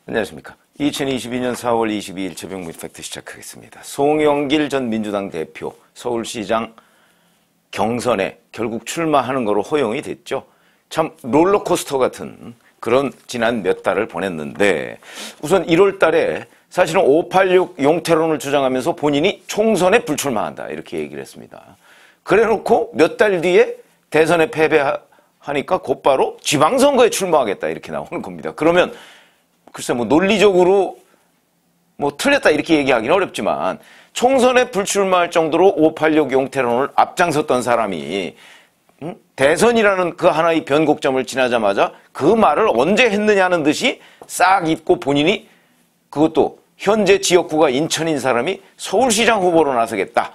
안녕하십니까. 2022년 4월 22일 최병무 팩트 시작하겠습니다. 송영길 전 민주당 대표 서울시장 경선에 결국 출마하는 거로 허용이 됐죠. 참 롤러코스터 같은 그런 지난 몇 달을 보냈는데, 우선 1월 달에 사실은 586 용태론을 주장하면서 본인이 총선에 불출마한다 이렇게 얘기를 했습니다. 그래놓고 몇 달 뒤에 대선에 패배하니까 곧바로 지방선거에 출마하겠다 이렇게 나오는 겁니다. 그러면 글쎄 뭐 논리적으로 뭐 틀렸다 이렇게 얘기하기는 어렵지만, 총선에 불출마할 정도로 586 용태론을 앞장섰던 사람이 대선이라는 그 하나의 변곡점을 지나자마자 그 말을 언제 했느냐는 듯이 싹 잊고 본인이, 그것도 현재 지역구가 인천인 사람이 서울시장 후보로 나서겠다.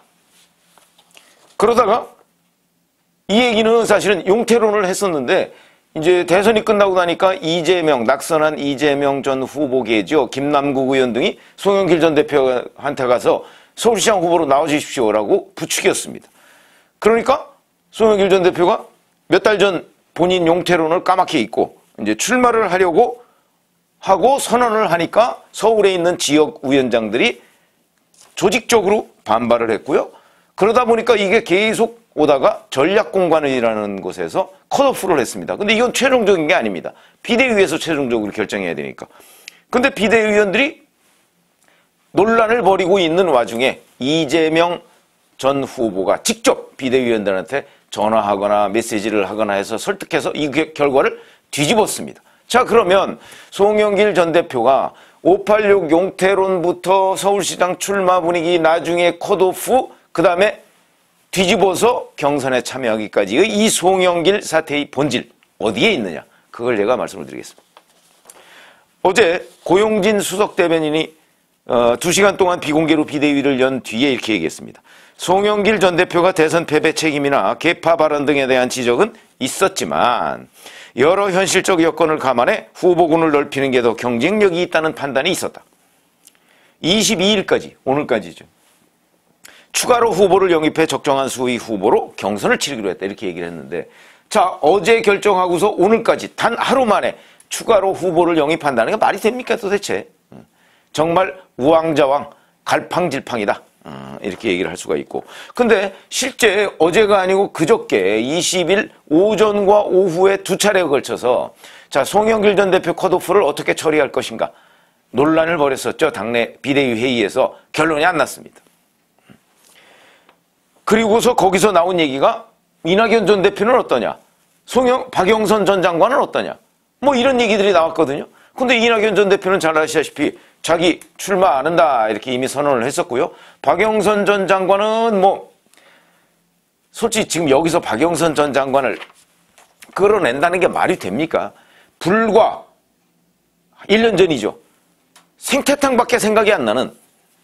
그러다가 이 얘기는 사실은 용태론을 했었는데, 이제 대선이 끝나고 나니까 이재명, 낙선한 이재명 전 후보계죠. 김남국 의원 등이 송영길 전 대표한테 가서 서울시장 후보로 나와주십시오라고 부추겼습니다. 그러니까 송영길 전 대표가 몇 달 전 본인 용태론을 까맣게 잊고 이제 출마를 하려고 하고 선언을 하니까 서울에 있는 지역 위원장들이 조직적으로 반발을 했고요. 그러다 보니까 이게 계속 오다가 전략공관이라는 곳에서 컷오프를 했습니다. 근데 이건 최종적인 게 아닙니다. 비대위에서 최종적으로 결정해야 되니까. 근데 비대위원들이 논란을 벌이고 있는 와중에 이재명 전 후보가 직접 비대위원들한테 전화하거나 메시지를 하거나 해서 설득해서 이 결과를 뒤집었습니다. 자, 그러면 송영길 전 대표가 586 용태론부터 서울시장 출마 분위기, 나중에 컷오프, 그 다음에 뒤집어서 경선에 참여하기까지의 이 송영길 사태의 본질 어디에 있느냐, 그걸 제가 말씀을 드리겠습니다. 어제 고용진 수석 대변인이 2시간 동안 비공개로 비대위를 연 뒤에 이렇게 얘기했습니다. 송영길 전 대표가 대선 패배 책임이나 개파 발언 등에 대한 지적은 있었지만 여러 현실적 여건을 감안해 후보군을 넓히는 게 더 경쟁력이 있다는 판단이 있었다. 22일까지, 오늘까지죠. 추가로 후보를 영입해 적정한 수의 후보로 경선을 치르기로 했다 이렇게 얘기를 했는데, 자, 어제 결정하고서 오늘까지 단 하루 만에 추가로 후보를 영입한다는 게 말이 됩니까 도대체? 정말 우왕좌왕 갈팡질팡이다 이렇게 얘기를 할 수가 있고, 근데 실제 어제가 아니고 그저께 20일 오전과 오후에 두 차례에 걸쳐서 자, 송영길 전 대표 컷오프를 어떻게 처리할 것인가 논란을 벌였었죠. 당내 비대위 회의에서 결론이 안 났습니다. 그리고서 거기서 나온 얘기가 이낙연 전 대표는 어떠냐, 박영선 전 장관은 어떠냐, 뭐 이런 얘기들이 나왔거든요. 근데 이낙연 전 대표는 잘 아시다시피 자기 출마 안 한다 이렇게 이미 선언을 했었고요. 박영선 전 장관은 뭐 솔직히 지금 여기서 박영선 전 장관을 끌어낸다는 게 말이 됩니까? 불과 1년 전이죠. 생태탕밖에 생각이 안 나는,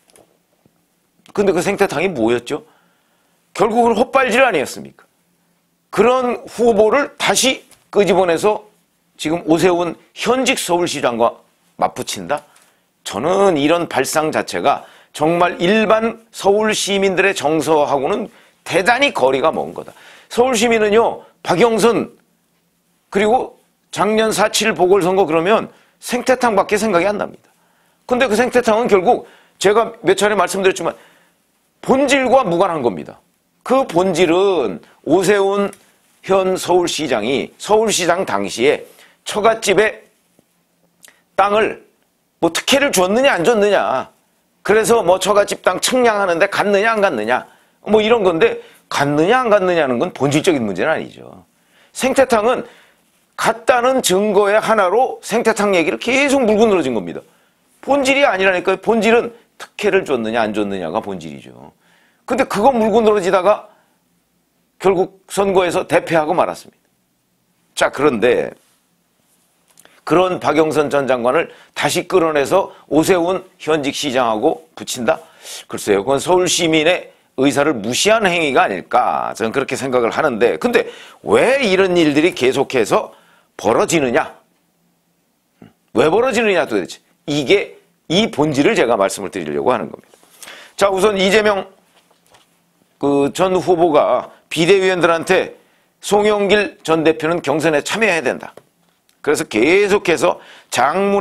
근데 그 생태탕이 뭐였죠? 결국은 헛발질 아니었습니까? 그런 후보를 다시 끄집어내서 지금 오세훈 현직 서울시장과 맞붙인다? 저는 이런 발상 자체가 정말 일반 서울 시민들의 정서하고는 대단히 거리가 먼 거다. 서울 시민은요, 박영선 그리고 작년 4.7 보궐선거 그러면 생태탕밖에 생각이 안 납니다. 근데 그 생태탕은 결국 제가 몇 차례 말씀드렸지만 본질과 무관한 겁니다. 그 본질은 오세훈 현 서울시장이 서울시장 당시에 처갓집에 땅을 뭐 특혜를 줬느냐 안 줬느냐, 그래서 뭐 처갓집 땅 측량하는데 갔느냐 안 갔느냐 뭐 이런 건데, 갔느냐 안 갔느냐는 건 본질적인 문제는 아니죠. 생태탕은 갔다는 증거의 하나로 생태탕 얘기를 계속 물고 늘어진 겁니다. 본질이 아니라니까요. 본질은 특혜를 줬느냐 안 줬느냐가 본질이죠. 근데 그거 물고 늘어지다가 결국 선거에서 대패하고 말았습니다. 자, 그런데 그런 박영선 전 장관을 다시 끌어내서 오세훈 현직 시장하고 붙인다? 글쎄요, 그건 서울 시민의 의사를 무시한 행위가 아닐까, 저는 그렇게 생각을 하는데, 근데 왜 이런 일들이 계속해서 벌어지느냐? 왜 벌어지느냐 도대체? 이게 이 본질을 제가 말씀을 드리려고 하는 겁니다. 자, 우선 이재명 전 후보가 비대위원들한테 송영길 전 대표는 경선에 참여해야 된다. 그래서 계속해서 장문의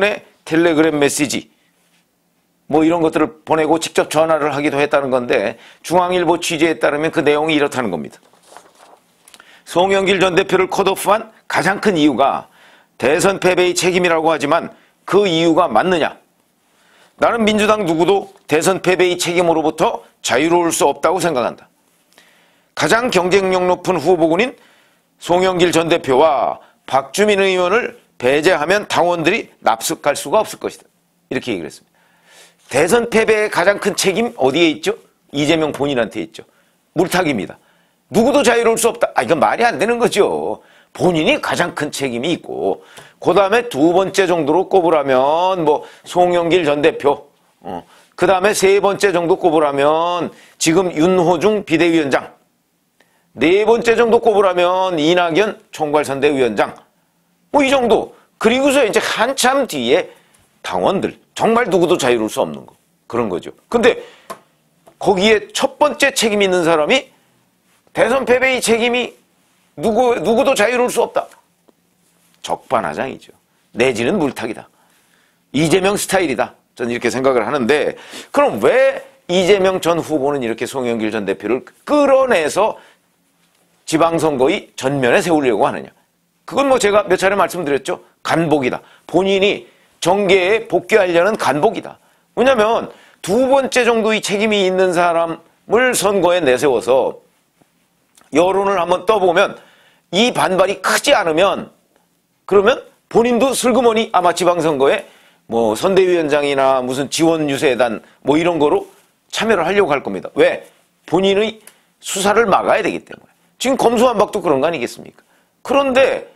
텔레그램 메시지 뭐 이런 것들을 보내고 직접 전화를 하기도 했다는 건데 중앙일보 취재에 따르면 그 내용이 이렇다는 겁니다. 송영길 전 대표를 컷오프한 가장 큰 이유가 대선 패배의 책임이라고 하지만 그 이유가 맞느냐? 나는 민주당 누구도 대선 패배의 책임으로부터 자유로울 수 없다고 생각한다. 가장 경쟁력 높은 후보군인 송영길 전 대표와 박주민 의원을 배제하면 당원들이 납득할 수가 없을 것이다. 이렇게 얘기를 했습니다. 대선 패배의 가장 큰 책임 어디에 있죠? 이재명 본인한테 있죠. 물타기입니다. 누구도 자유로울 수 없다. 이건 말이 안 되는 거죠. 본인이 가장 큰 책임이 있고 그 다음에 두 번째 정도로 꼽으라면 뭐 송영길 전 대표 그 다음에 세 번째 정도 꼽으라면 지금 윤호중 비대위원장 네 번째 정도 꼽으라면 이낙연 총괄선대위원장 뭐 이 정도 그리고서 이제 한참 뒤에 당원들 정말 누구도 자유로울 수 없는 거 그런 거죠. 근데 거기에 첫 번째 책임 있는 사람이 대선 패배의 책임이 누구도 자유로울 수 없다. 적반하장이죠. 내지는 물타기다. 이재명 스타일이다. 저는 이렇게 생각을 하는데 그럼 왜 이재명 전 후보는 이렇게 송영길 전 대표를 끌어내서 지방선거의 전면에 세우려고 하느냐. 그건 뭐 제가 몇 차례 말씀드렸죠. 간복이다. 본인이 정계에 복귀하려는 간복이다. 왜냐하면 두 번째 정도의 책임이 있는 사람을 선거에 내세워서 여론을 한번 떠보면 이 반발이 크지 않으면 그러면 본인도 슬그머니 아마 지방선거에 뭐 선대위원장이나 무슨 지원유세단 뭐 이런 거로 참여를 하려고 할 겁니다. 왜? 본인의 수사를 막아야 되기 때문에. 지금 검수완박도 그런 거 아니겠습니까? 그런데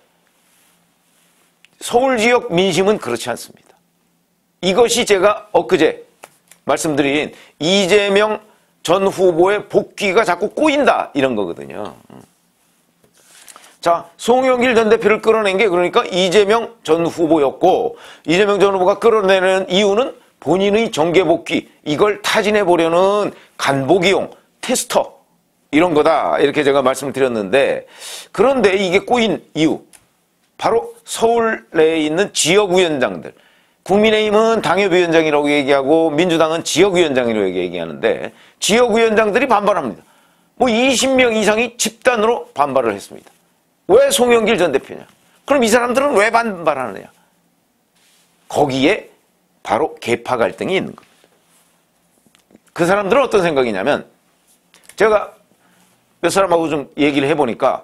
서울 지역 민심은 그렇지 않습니다. 이것이 제가 엊그제 말씀드린 이재명 전 후보의 복귀가 자꾸 꼬인다 이런 거거든요. 자, 송영길 전 대표를 끌어낸 게 그러니까 이재명 전 후보였고 이재명 전 후보가 끌어내는 이유는 본인의 정계 복귀 이걸 타진해 보려는 간보기용 테스터 이런 거다 이렇게 제가 말씀을 드렸는데 그런데 이게 꼬인 이유 바로 서울 내에 있는 지역위원장들 국민의힘은 당협위원장이라고 얘기하고 민주당은 지역위원장이라고 얘기하는데 지역위원장들이 반발합니다. 뭐 20명 이상이 집단으로 반발을 했습니다. 왜 송영길 전 대표냐? 그럼 이 사람들은 왜 반발하느냐? 거기에 바로 계파 갈등이 있는 겁니다. 그 사람들은 어떤 생각이냐면 제가 몇 사람하고 좀 얘기를 해보니까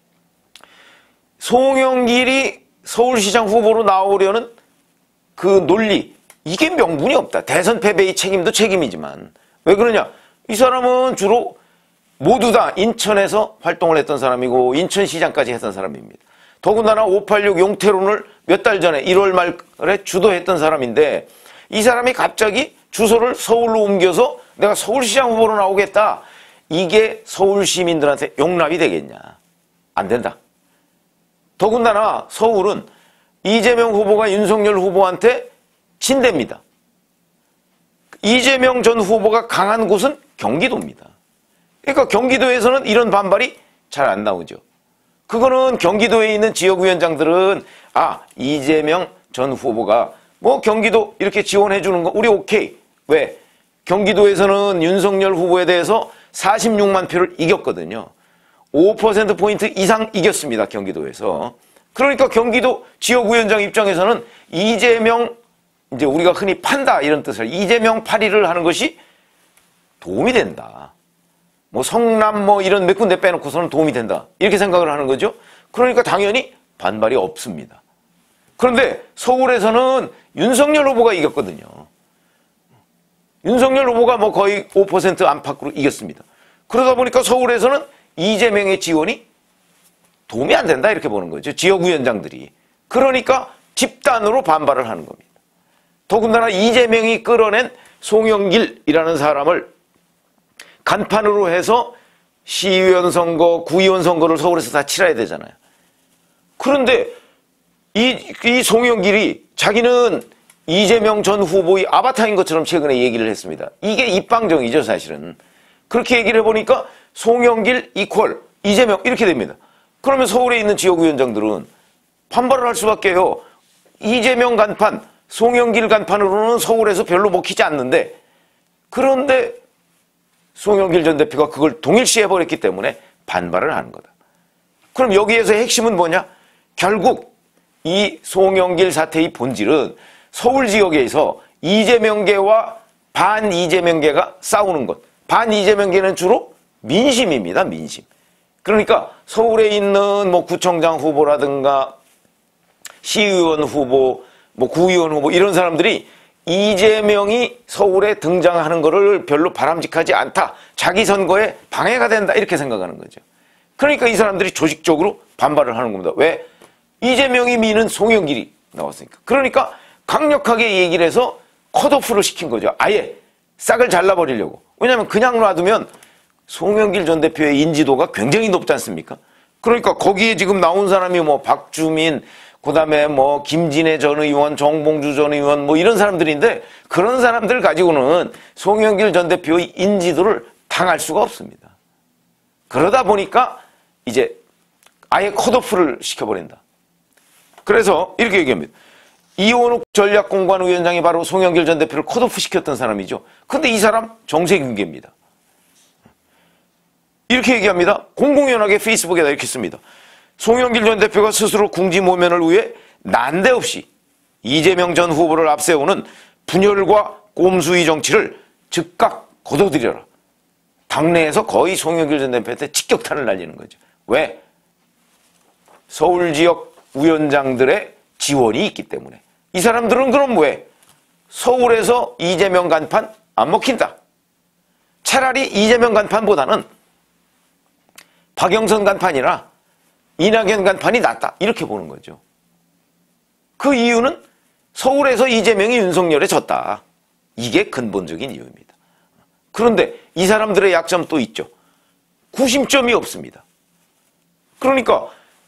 송영길이 서울시장 후보로 나오려는 그 논리 이게 명분이 없다. 대선 패배의 책임도 책임이지만 왜 그러냐? 이 사람은 주로 모두 다 인천에서 활동을 했던 사람이고 인천시장까지 했던 사람입니다. 더군다나 586 용태론을 몇 달 전에 1월 말에 주도했던 사람인데 이 사람이 갑자기 주소를 서울로 옮겨서 내가 서울시장 후보로 나오겠다. 이게 서울 시민들한테 용납이 되겠냐? 안 된다. 더군다나 서울은 이재명 후보가 윤석열 후보한테 친대입니다. 이재명 전 후보가 강한 곳은 경기도입니다. 그러니까 경기도에서는 이런 반발이 잘 안 나오죠. 그거는 경기도에 있는 지역위원장들은 이재명 전 후보가 뭐 경기도 이렇게 지원해 주는 거 우리 오케이. 왜? 경기도에서는 윤석열 후보에 대해서 46만 표를 이겼거든요. 5%포인트 이상 이겼습니다. 경기도에서. 그러니까 경기도 지역위원장 입장에서는 이재명 이제 우리가 흔히 판다 이런 뜻을 이재명 파리를 하는 것이 도움이 된다. 뭐 성남 뭐 이런 몇 군데 빼놓고서는 도움이 된다. 이렇게 생각을 하는 거죠. 그러니까 당연히 반발이 없습니다. 그런데 서울에서는 윤석열 후보가 이겼거든요. 윤석열 후보가 뭐 거의 5% 안팎으로 이겼습니다. 그러다 보니까 서울에서는 이재명의 지원이 도움이 안 된다 이렇게 보는 거죠. 지역위원장들이. 그러니까 집단으로 반발을 하는 겁니다. 더군다나 이재명이 끌어낸 송영길이라는 사람을 간판으로 해서 시의원 선거, 구의원 선거를 서울에서 다 치러야 되잖아요. 그런데 이 송영길이 자기는 이재명 전 후보의 아바타인 것처럼 최근에 얘기를 했습니다. 이게 입방정이죠, 사실은. 그렇게 얘기를 해보니까 송영길 이퀄 이재명 이렇게 됩니다. 그러면 서울에 있는 지역위원장들은 반발을 할 수밖에요. 이재명 간판 송영길 간판으로는 서울에서 별로 먹히지 않는데, 그런데 송영길 전 대표가 그걸 동일시해버렸기 때문에 반발을 하는 거다. 그럼 여기에서 핵심은 뭐냐? 결국 이 송영길 사태의 본질은 서울 지역에서 이재명계와 반 이재명계가 싸우는 것. 반 이재명계는 주로 민심입니다. 민심. 그러니까 서울에 있는 뭐 구청장 후보라든가 시의원 후보, 뭐 구의원 후보 이런 사람들이 이재명이 서울에 등장하는 것을 별로 바람직하지 않다. 자기 선거에 방해가 된다. 이렇게 생각하는 거죠. 그러니까 이 사람들이 조직적으로 반발을 하는 겁니다. 왜? 이재명이 미는 송영길이 나왔으니까. 그러니까 강력하게 얘기를 해서 컷오프를 시킨 거죠. 아예 싹을 잘라버리려고. 왜냐하면 그냥 놔두면 송영길 전 대표의 인지도가 굉장히 높지 않습니까? 그러니까 거기에 지금 나온 사람이 뭐 박주민, 그 다음에 뭐 김진애 전 의원, 정봉주 전 의원 뭐 이런 사람들인데 그런 사람들 가지고는 송영길 전 대표의 인지도를 당할 수가 없습니다. 그러다 보니까 이제 아예 컷오프를 시켜버린다. 그래서 이렇게 얘기합니다. 이원욱 전략공관위원장이 바로 송영길 전 대표를 컷오프 시켰던 사람이죠. 근데 이 사람 정세균계입니다. 이렇게 얘기합니다. 공공연하게 페이스북에다 이렇게 씁니다. 송영길 전 대표가 스스로 궁지 모면을 위해 난데없이 이재명 전 후보를 앞세우는 분열과 꼼수의 정치를 즉각 거둬들여라. 당내에서 거의 송영길 전 대표한테 직격탄을 날리는 거죠. 왜? 서울 지역 위원장들의 지원이 있기 때문에. 이 사람들은 그럼 왜? 서울에서 이재명 간판 안 먹힌다. 차라리 이재명 간판보다는 박영선 간판이나 이낙연 간판이 낫다. 이렇게 보는 거죠. 그 이유는 서울에서 이재명이 윤석열에 졌다. 이게 근본적인 이유입니다. 그런데 이 사람들의 약점 또 있죠. 구심점이 없습니다. 그러니까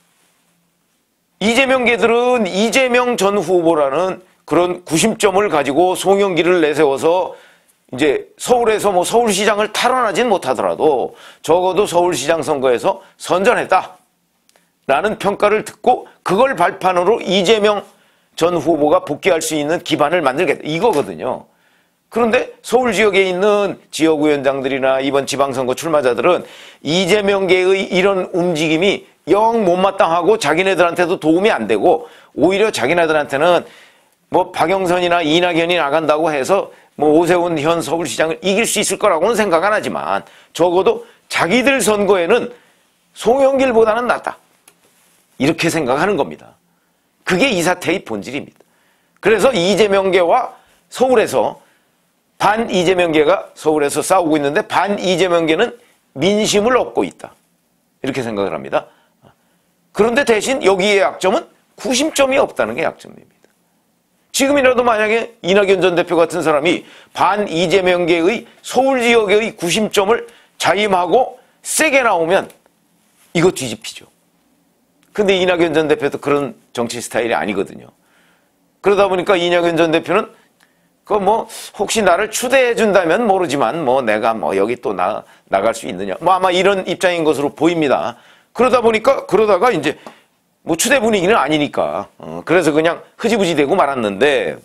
이재명계들은 이재명 전 후보라는 그런 구심점을 가지고 송영길을 내세워서 이제 서울에서 뭐 서울시장을 탈환하진 못하더라도 적어도 서울시장 선거에서 선전했다. 라는 평가를 듣고 그걸 발판으로 이재명 전 후보가 복귀할 수 있는 기반을 만들겠다. 이거거든요. 그런데 서울 지역에 있는 지역위원장들이나 이번 지방선거 출마자들은 이재명계의 이런 움직임이 영 못마땅하고 자기네들한테도 도움이 안 되고 오히려 자기네들한테는 뭐 박영선이나 이낙연이 나간다고 해서 뭐 오세훈 현 서울시장을 이길 수 있을 거라고는 생각 안 하지만 적어도 자기들 선거에는 송영길보다는 낫다. 이렇게 생각하는 겁니다. 그게 이 사태의 본질입니다. 그래서 이재명계와 서울에서 반 이재명계가 서울에서 싸우고 있는데 반 이재명계는 민심을 얻고 있다. 이렇게 생각을 합니다. 그런데 대신 여기의 약점은 구심점이 없다는 게 약점입니다. 지금이라도 만약에 이낙연 전 대표 같은 사람이 반 이재명계의 서울 지역의 구심점을 자임하고 세게 나오면 이거 뒤집히죠. 근데 이낙연 전 대표도 그런 정치 스타일이 아니거든요. 그러다 보니까 이낙연 전 대표는 그 뭐 혹시 나를 추대해 준다면 모르지만 뭐 내가 뭐 여기 또 나갈 수 있느냐 뭐 아마 이런 입장인 것으로 보입니다. 그러다 보니까 그러다가 이제 뭐 추대 분위기는 아니니까 그래서 그냥 흐지부지 되고 말았는데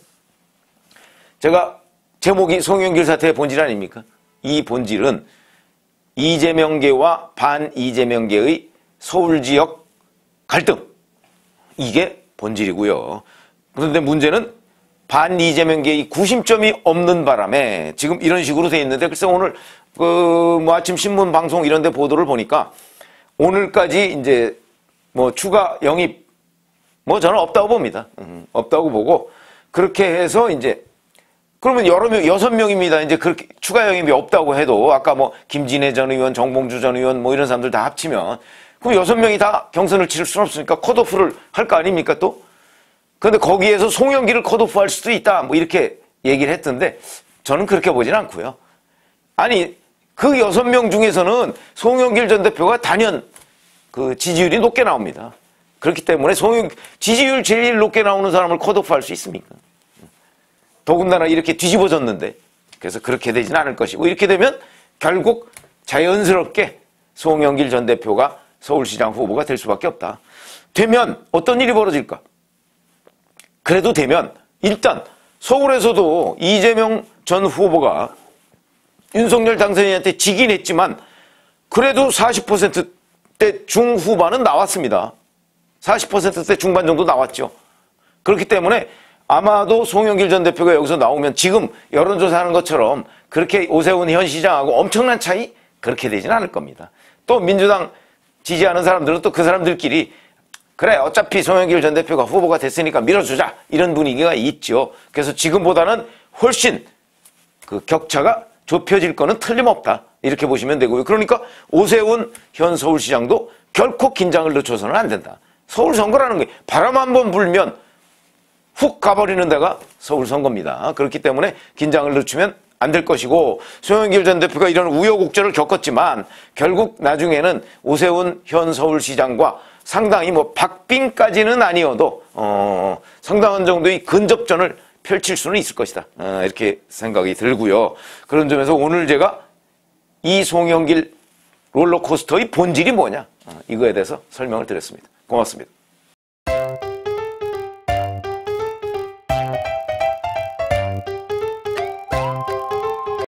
제가 제목이 송영길 사태의 본질 아닙니까? 이 본질은 이재명계와 반 이재명계의 서울 지역 갈등 이게 본질이고요. 그런데 문제는 반 이재명계의 구심점이 없는 바람에 지금 이런 식으로 돼 있는데 글쎄 오늘 그 뭐 아침 신문 방송 이런 데 보도를 보니까 오늘까지 이제 뭐 추가 영입 뭐 저는 없다고 봅니다. 없다고 보고 그렇게 해서 이제 그러면 여러 명 6명입니다. 이제 그렇게 추가 영입이 없다고 해도 아까 뭐 김진애 전 의원, 정봉주 전 의원 뭐 이런 사람들 다 합치면 그럼 6명이 다 경선을 치를 수는 없으니까 컷오프를 할 거 아닙니까 또? 그런데 거기에서 송영길을 컷오프할 수도 있다 뭐 이렇게 얘기를 했던데 저는 그렇게 보진 않고요. 아니 그 6명 중에서는 송영길 전 대표가 단연 그 지지율이 높게 나옵니다. 그렇기 때문에 지지율 제일 높게 나오는 사람을 컷오프할 수 있습니까? 더군다나 이렇게 뒤집어졌는데 그래서 그렇게 되진 않을 것이고 이렇게 되면 결국 자연스럽게 송영길 전 대표가 서울시장 후보가 될 수밖에 없다. 되면 어떤 일이 벌어질까? 그래도 되면 일단 서울에서도 이재명 전 후보가 윤석열 당선인한테 지긴 했지만 그래도 40%대 중후반은 나왔습니다. 40%대 중반 정도 나왔죠. 그렇기 때문에 아마도 송영길 전 대표가 여기서 나오면 지금 여론조사하는 것처럼 그렇게 오세훈 현 시장하고 엄청난 차이 그렇게 되진 않을 겁니다. 또 민주당 지지하는 사람들은 또 그 사람들끼리 그래 어차피 송영길 전 대표가 후보가 됐으니까 밀어주자 이런 분위기가 있죠. 그래서 지금보다는 훨씬 그 격차가 좁혀질 거는 틀림없다 이렇게 보시면 되고요. 그러니까 오세훈 현 서울시장도 결코 긴장을 늦춰서는 안 된다. 서울 선거라는 게 바람 한번 불면 훅 가버리는 데가 서울 선거입니다. 그렇기 때문에 긴장을 늦추면 안 될 것이고 송영길 전 대표가 이런 우여곡절을 겪었지만 결국 나중에는 오세훈 현 서울시장과 상당히 뭐 박빙까지는 아니어도 상당한 정도의 근접전을 펼칠 수는 있을 것이다. 이렇게 생각이 들고요. 그런 점에서 오늘 제가 이 송영길 롤러코스터의 본질이 뭐냐 이거에 대해서 설명을 드렸습니다. 고맙습니다.